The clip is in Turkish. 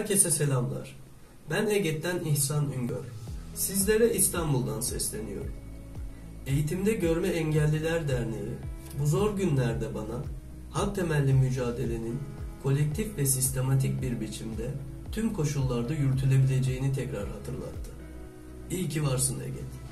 Herkese selamlar. Ben Eget'ten İhsan Üngör. Sizlere İstanbul'dan sesleniyorum. Eğitimde Görme Engelliler Derneği bu zor günlerde bana hak temelli mücadelenin kolektif ve sistematik bir biçimde tüm koşullarda yürütülebileceğini tekrar hatırlattı. İyi ki varsın Eget.